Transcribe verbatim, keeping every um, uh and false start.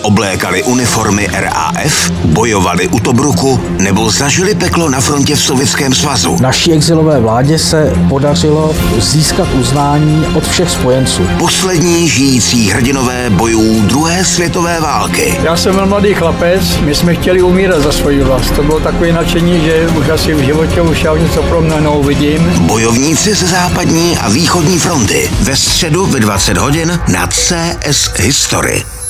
oblékali uniformy R A F, bojovali u Tobruku nebo zažili peklo na frontě v Sovětském svazu. Naší exilové vládě se podařilo získat uznání od všech spojenců. Poslední žijící hrdinové bojů druhé světové války. Já jsem byl mladý chlapec, my jsme chtěli umírat za svoji vlast. To bylo takové nadšení, že už asi v životě už já něco podobného uvidím. Bojovníci ze západní a východní fronty ve středu ve dvacet hodin na C S History.